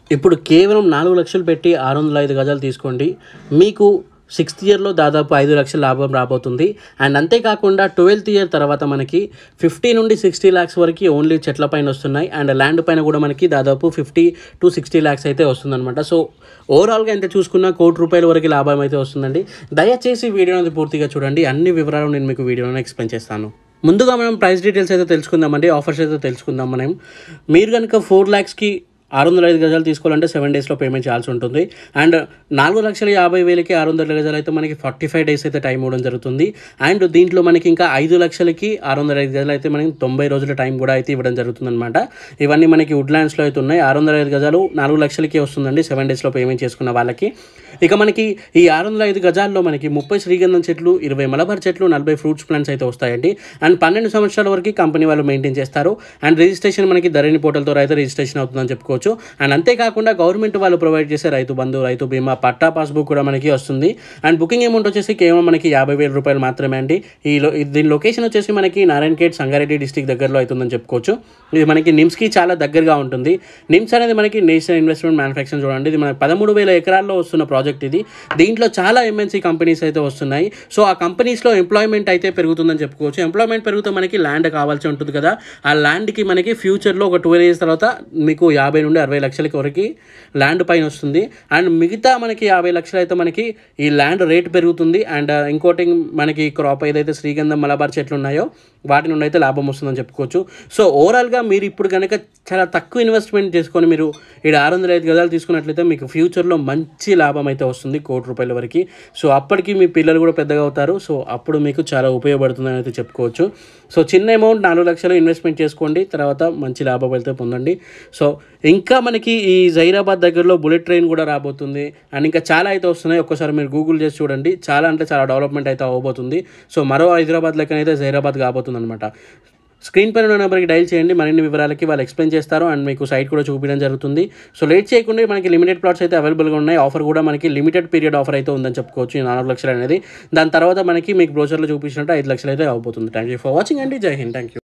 ఇప్పుడు కేవలం 4 లక్షలు పెట్టి 605 గజాలు తీసుకోండి, మీకు 6th ఇయర్లో దాదాపు 5 లక్షల లాభం రాబోతుంది. అండ్ అంతేకాకుండా 12th ఇయర్ తర్వాత మనకి 50 నుండి 60 lakhs వరకు ఓన్లీ చెట్ల పైన వస్తున్నాయి. అండ్ ల్యాండ్ పైన కూడా మనకి దాదాపు 50 to 60 lakhs అయితే వస్తుందన్నమాట. సో ఓవరాల్గా ఎంత చూసుకున్నా ₹1,00,00,000 వరకు లాభం అయితే వస్తుందండి. దయచేసి వీడియోని పూర్తిగా చూడండి, అన్ని వివరాలు నేను మీకు వీడియోలో ఎక్స్ప్లెయిన్ చేస్తాను. ముందుగా మనం ప్రైస్ డీటెయిల్స్ అయితే తెలుసుకుందామండి, ఆఫర్స్ అయితే తెలుసుకుందాం. మీరు కనుక 4 lakhsకి 605 గజాలు తీసుకోవాలంటే 7 daysలో పేమెంట్ చేయాల్సి ఉంటుంది. అండ్ 4,50,000కి 600 గజాలు అయితే మనకి 45 days అయితే టైం ఇవ్వడం జరుగుతుంది. అండ్ దీంట్లో మనకి ఇంకా 5 లక్షలకి 605 గజాలు అయితే మనకి 90 రోజుల టైం కూడా అయితే ఇవ్వడం జరుగుతుంది అనమాట. ఇవన్నీ మనకి వుడ్లాండ్స్లో అయితే ఉన్నాయి. 605 గజాలు 4 లక్షలకి వస్తుందండి 7 daysలో పేమెంట్ చేసుకున్న వాళ్ళకి. ఇక మనకి ఈ 605 గజాల్లో మనకి 30 శ్రీగంధం చెట్లు, 20 మలబార్ చెట్లు, 40 ఫ్రూట్స్ ప్లాంట్స్ అయితే వస్తాయండి. అండ్ 12 సంవత్సరాల వరకు కంపెనీ వాళ్ళు మెయింటైన్ చేస్తారు. అండ్ రిజిస్ట్రేషన్ మనకి ధరణి పోర్టల్ ద్వారా అయితే రిజిస్ట్రేషన్ అవుతుందని చెప్పుకోవచ్చు. అండ్ అంతేకాకుండా గవర్నమెంట్ వాళ్ళు ప్రొవైడ్ చేసే రైతు బంధు, రైతు బీమా, పట్టా పాస్బుక్ కూడా మనకి వస్తుంది. అండ్ బుకింగ్ అమౌంట్ వచ్చేసి కేవలం మనకి ₹50,000 మాత్రమే అండి. దీని లొకేషన్ వచ్చేసి మనకి నారాయణఖేడ్ సంగారెడ్డి డిస్టిక్ దగ్గరలో అవుతుందని చెప్పుకోవచ్చు. ఇది మనకి నిమ్స్కి చాలా దగ్గరగా ఉంటుంది. నిమ్స్ అనేది మనకి నేషనల్ ఇన్వెస్ట్మెంట్ మ్యానుఫ్యాక్చరింగ్ చూడండి, ఇది మనకి 13,000 ఎకరాల్లో వస్తున్న ప్రాజెక్ట్ ఇది. దీంట్లో చాలా ఎంఎన్సీ కంపెనీస్ అయితే వస్తున్నాయి. సో ఆ కంపెనీస్లో ఎంప్లాయ్మెంట్ అయితే పెరుగుతుందని చెప్పుకోవచ్చు. ఎంప్లాయ్మెంట్ పెరిగితే మనకి ల్యాండ్ కావాల్సి ఉంటుంది కదా, ఆ ల్యాండ్కి మనకి ఫ్యూచర్లో ఒక 12 years తర్వాత మీకు 50 నుండి 60 లక్షలకి వరకు ల్యాండ్ పైన వస్తుంది. అండ్ మిగతా మనకి 50 లక్షలు అయితే మనకి ఈ ల్యాండ్ రేట్ పెరుగుతుంది. అండ్ ఇంకోటి మనకి క్రాప్ ఏదైతే శ్రీగంధం మలబార్ చెట్లు ఉన్నాయో వాటి నుండి అయితే లాభం వస్తుందని చెప్పుకోవచ్చు. సో ఓవరాల్గా మీరు ఇప్పుడు కనుక చాలా తక్కువ ఇన్వెస్ట్మెంట్ చేసుకొని మీరు ఇక్కడ 605 గజాలు తీసుకున్నట్లయితే మీకు ఫ్యూచర్లో మంచి లాభం అయితే వస్తుంది ₹1,00,00,000 వరకు. సో అప్పటికి మీ పిల్లలు కూడా పెద్దగా అవుతారు. సో అప్పుడు మీకు చాలా ఉపయోగపడుతుందని అయితే చెప్పుకోవచ్చు. సో చిన్న అమౌంట్ 4 లక్షలు ఇన్వెస్ట్మెంట్ చేసుకోండి, తర్వాత మంచి లాభం అయితే పొందండి. సో ఇంకా మనకి ఈ జైరాబాద్ దగ్గరలో బుల్లెట్ ట్రైన్ కూడా రాబోతుంది. అండ్ ఇంకా చాలా అయితే వస్తున్నాయి. ఒక్కసారి మీరు గూగుల్ చేసి చూడండి, చాలా అంటే చాలా డెవలప్మెంట్ అయితే అవ్వబోతుంది. సో మరో హైదరాబాద్ లెక్కనైతే జైరాబాద్ కాబోతుంది అనమాట. స్క్రీన్ పైన ఉన్న నెంబర్కి డైల్ చేయండి, మరిన్ని వివరాలకి వాళ్ళు ఎక్స్ప్లెయిన్ చేస్తారు. అండ్ మీకు సైట్ కూడా చూపించడం జరుగుతుంది. సో లేట్ చేయకుండా మనకి లిమిటెడ్ ప్లాట్స్ అయితే అవైలబుల్గా ఉన్నాయి. ఆఫర్ కూడా మనకి లిమిటెడ్ పీరియడ్ ఆఫర్ అయితే ఉందని చెప్పుకోవచ్చు. 4 లక్షలు అనేది దాని తర్వాత మనకి మీకు బ్రోచర్లో చూపించినట్టు 5 లక్షలు అయితే అవబోతుంది. థ్యాంక్ యూ ఫర్ వాచింగ్ అండి. జై హింద్. Thank you.